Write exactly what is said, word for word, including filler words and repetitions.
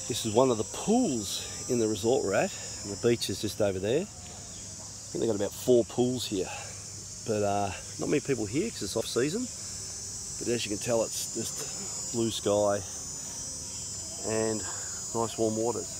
This is one of the pools in the resort we're at, and the beach is just over there. I think they've got about four pools here, but uh, not many people here because it's off season. But as you can tell, it's just blue sky and nice warm waters.